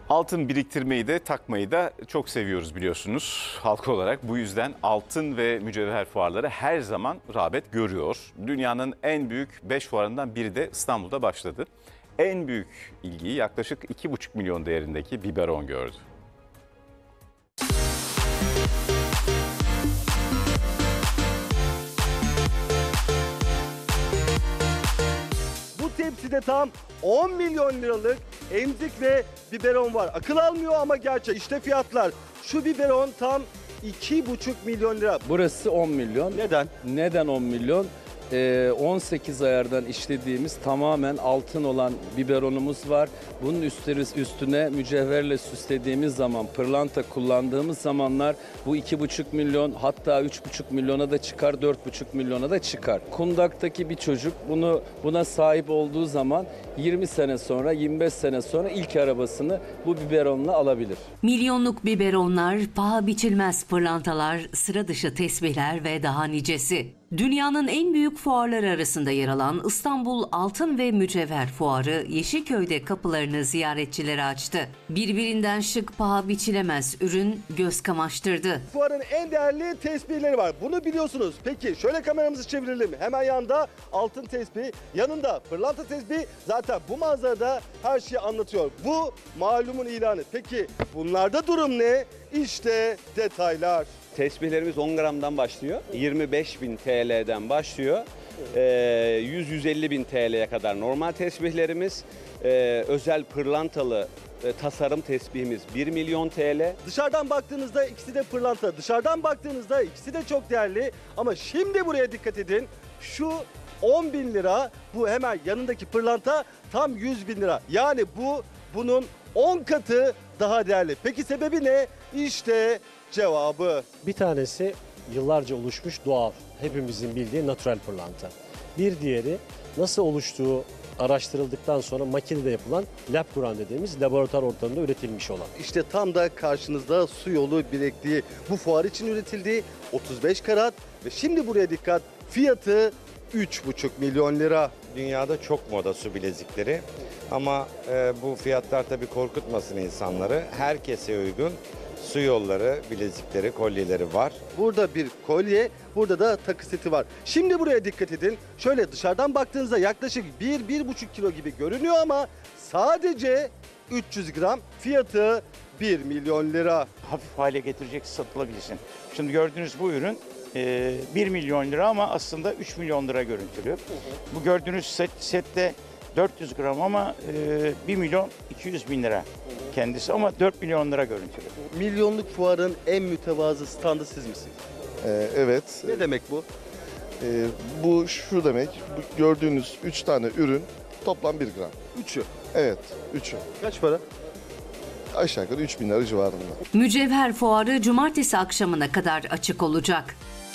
Altın biriktirmeyi de takmayı da çok seviyoruz biliyorsunuz halk olarak. Bu yüzden altın ve mücevher fuarları her zaman rağbet görüyor. Dünyanın en büyük 5 fuarından biri de İstanbul'da başladı. En büyük ilgiyi yaklaşık 2,5 milyon değerindeki biberon gördü. Bu tepside tam 10 milyon liralık emzik ve biberon var. Akıl almıyor ama gerçek. İşte fiyatlar. Şu biberon tam 2,5 milyon lira. Burası 10 milyon. Neden? Neden 10 milyon? 18 ayardan işlediğimiz tamamen altın olan biberonumuz var. Bunun üstüne mücevherle süslediğimiz zaman, pırlanta kullandığımız zamanlar bu 2,5 milyon, hatta 3,5 milyona da çıkar, 4,5 milyona da çıkar. Kundaktaki bir çocuk buna sahip olduğu zaman 20 sene sonra, 25 sene sonra ilk arabasını bu biberonla alabilir. Milyonluk biberonlar, paha biçilmez pırlantalar, sıra dışı tesbihler ve daha nicesi. Dünyanın en büyük fuarları arasında yer alan İstanbul Altın ve Mücevher Fuarı Yeşilköy'de kapılarını ziyaretçilere açtı. Birbirinden şık, paha biçilemez ürün göz kamaştırdı. Fuarın en değerli tesbihleri var. Bunu biliyorsunuz. Peki şöyle kameramızı çevirelim. Hemen yanında altın tesbih, yanında pırlanta tesbih. Zaten bu manzarada her şeyi anlatıyor. Bu malumun ilanı. Peki bunlarda durum ne? İşte detaylar. Tesbihlerimiz 10 gramdan başlıyor. 25.000 TL'den başlıyor. 100-150.000 TL'ye kadar normal tesbihlerimiz. Özel pırlantalı tasarım tesbihimiz 1 milyon TL. Dışarıdan baktığınızda ikisi de pırlanta. Dışarıdan baktığınızda ikisi de çok değerli. Ama şimdi buraya dikkat edin. Şu 10 bin lira, bu hemen yanındaki pırlanta tam 100 bin lira. Yani bunun 10 katı daha değerli. Peki sebebi ne? İşte cevabı. Bir tanesi yıllarca oluşmuş doğal, hepimizin bildiği natürel pırlanta. Bir diğeri nasıl oluştuğu araştırıldıktan sonra makinede yapılan lab grown dediğimiz laboratuvar ortamında üretilmiş olan. İşte tam da karşınızda su yolu bilekliği. Bu fuar için üretildi. 35 karat ve şimdi buraya dikkat. Fiyatı 3,5 milyon lira. Dünyada çok moda su bilezikleri ama bu fiyatlar tabii korkutmasın insanları. Herkese uygun su yolları, bilezikleri, kolyeleri var. Burada bir kolye, burada da takı seti var. Şimdi buraya dikkat edin. Şöyle dışarıdan baktığınızda yaklaşık 1-1,5 kilo gibi görünüyor ama sadece 300 gram, fiyatı 1 milyon lira. Hafif hale getirecek, satılabilirsin. Şimdi gördüğünüz bu ürün 1 milyon lira ama aslında 3 milyon lira görüntülüyor. Bu gördüğünüz sette 400 gram ama 1 milyon 200 bin lira kendisi ama 4 milyon lira görüntülüyor. Milyonluk fuarın en mütevazı standı siz misiniz? Evet. Ne demek bu? Bu şu demek, bu gördüğünüz 3 tane ürün toplam 1 gram. Üçü. Evet, 3'ü. Kaç para? Aşağı yukarı 3 bin lira civarında. Mücevher Fuarı cumartesi akşamına kadar açık olacak.